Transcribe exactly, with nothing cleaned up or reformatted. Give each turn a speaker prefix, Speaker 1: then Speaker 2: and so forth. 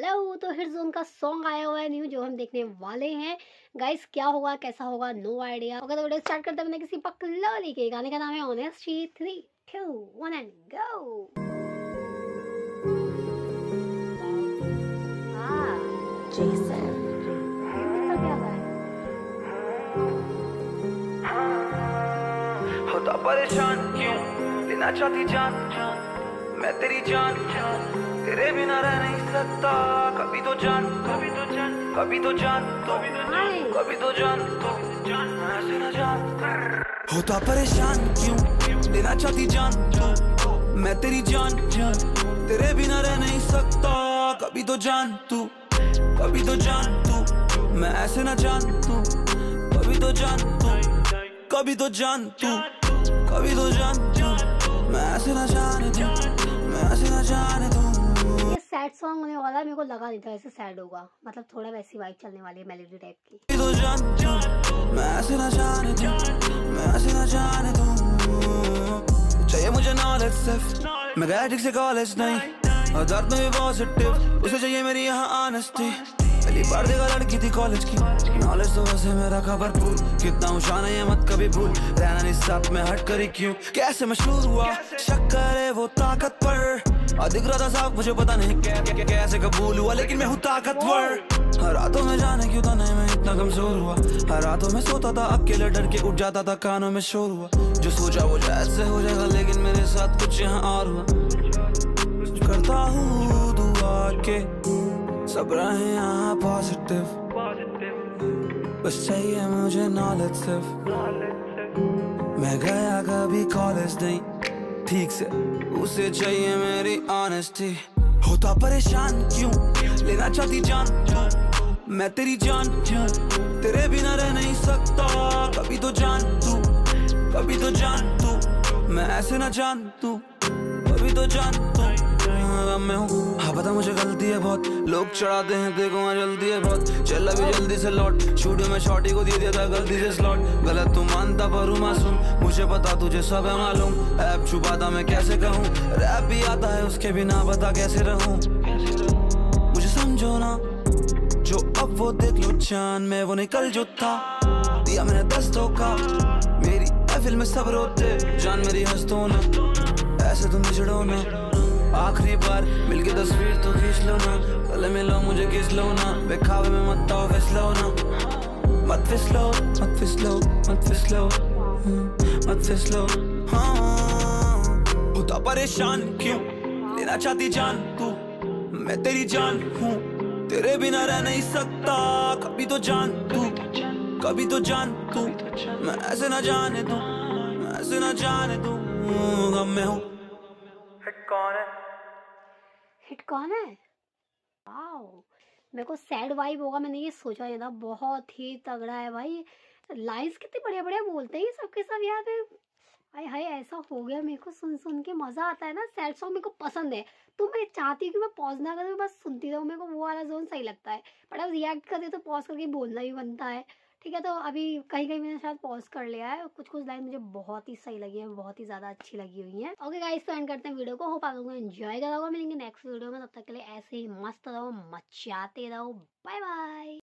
Speaker 1: Hello. तो hit zone का song आया हुआ है न्यू, जो हम देखने वाले हैं गाइस। क्या होगा कैसा होगा नो आइडिया। ओके तो वीडियो स्टार्ट करते हैं किसी पकलौली के गाने का नाम है honesty. Three two one and go. Jason
Speaker 2: होता परेशान क्यों, लेना चाहती जान मैं तेरी जान, तेरे बिना रह नहीं सकता। कभी तो जान कभी तो जान कभी तो जान तो कभी तो जान तो ऐसे न जान। होता परेशान क्यों, लेना चाहती जान तू मैं तेरी जान, तेरे बिना रह नहीं सकता। कभी तो जान तू कभी तो जान तू मैं ऐसे न जान तू। कभी तो जान तू कभी तो जान तू कभी तो जान तू मैं ऐसे न जाने तू, मैं ऐसे न जाने तू।
Speaker 1: ये सैड सॉन्ग होने वाला है, मेरे को लगा नहीं था ऐसे सैड होगा। मतलब थोड़ा वैसी वाइब चलने वाली है मेलोडी टाइप की।
Speaker 2: कभी तो जान तू मैं ऐसे न जाने तू, मैं ऐसे न जाने तू। चाहिए मुझे नॉलेज सिर्फ, मैं गया ठीक से कॉलेज नहीं, और दर्द में भी पॉजिटिव। उसे चाहिए मेरी यहाँ ऑनेस्टी। पहली बार देखा लड़की थी कॉलेज की, नॉलेज तो वैसे मेरा खबर भूल। कितना ऊंचान है ये मत कभी भूल, रहना नहीं साथ में हट करी क्यों। कैसे मशहूर हुआ शक्कर है वो ताकतवर, और दिख रहा था साफ मुझे पता नहीं कैसे कबूल हुआ। लेकिन मैं हूँ ताकतवर, हर रातों में जाने क्यों था नहीं मैं इतना कमजोर हुआ। हर रातों में सोता था अकेले डर के, उठ जाता था कानों में शोर हुआ। जो सोचा वो ऐसे हो जाएगा, लेकिन मेरे साथ कुछ यहाँ और हुआ। करता हूँ दुआ के सब रहे यहाँ पॉजिटिव, बस चाहिए मुझे नॉलेज सिर्फ। मैं गया कभी कॉलेज नहीं ठीक से, उसे चाहिए मेरी ऑनेस्टी। होता परेशान क्यों, लेना चाहती जान तू मैं तेरी जान, तेरे बिना रह नहीं सकता। कभी तो जान तू कभी तो जान तू मैं ऐसे न जान तू। कभी तो जान तू मैं हूँ, हाँ पता मुझे गलती है बहुत। लोग चढ़ाते हैं देखो वहाँ जल्दी है बहुत, चल अभी जल्दी से लौट। स्टूडियो में शॉर्टी को दे दिया था गलती से स्लॉट। गलत तू मानता पर हूँ मासूम, मुझे पता तुझे सब है मालूम। ऐप छुपाता मैं कैसे कहूँ, रैप भी आता है उसके बिना बता कैसे रहूँ। मुझे समझो ना, जो अब वो देख लो चांद में वो निकल जो था। दिया मैंने दस धोखा, मेरी महफिल में सब रोते। जान मेरी हंसतो ना, ऐसे तुम बिछड़ो ना। आखिरी बार मिलके तस्वीर तो खींच लो ना, गले मिलो मुझे किस लो ना। बेखावे में मत आओ फिसलो ना, मत फिसलो मत फिसलो मत फिसलो मत फिसलो। हाँ होता परेशान क्यों, लेना चाहती जान तू मैं तेरी जान हूँ, तेरे बिना रह नहीं सकता। कभी तो जान तू कभी तो जान तू मैं ऐसे न जाने तू, मैं ऐसे न जाने तू। गम में हूँ। हिट कौन है
Speaker 1: हिट कौन है? वाओ, मेरे को सैड वाइब होगा मैंने ये सोचा नहीं था। बहुत ही तगड़ा है भाई, लाइंस कितने बढ़िया बढ़िया बोलते हैं ये सबके सब याद है। हाय हाय ऐसा हो गया, मेरे को सुन सुन के मजा आता है ना। सैड सॉन्ग मेरे को पसंद है, तो मैं चाहती हूँ कि मैं पॉज ना करूँ, बस सुनती रहूँ। मेरे को वो वाला जोन सही लगता है, बट अब रिएक्ट करते तो पॉज करके बोलना ही बनता है। ठीक है, तो अभी कहीं कहीं मैंने शायद पॉज कर लिया है। कुछ कुछ लाइन मुझे बहुत ही सही लगी है, बहुत ही ज्यादा अच्छी लगी हुई है। ओके गाइस, तो एंड करते हैं वीडियो को। होप आप लोगों को एंजॉय करा होगा। मिलेंगे नेक्स्ट वीडियो में, तब तक के लिए ऐसे ही मस्त रहो, मचाते रहो। Bye bye.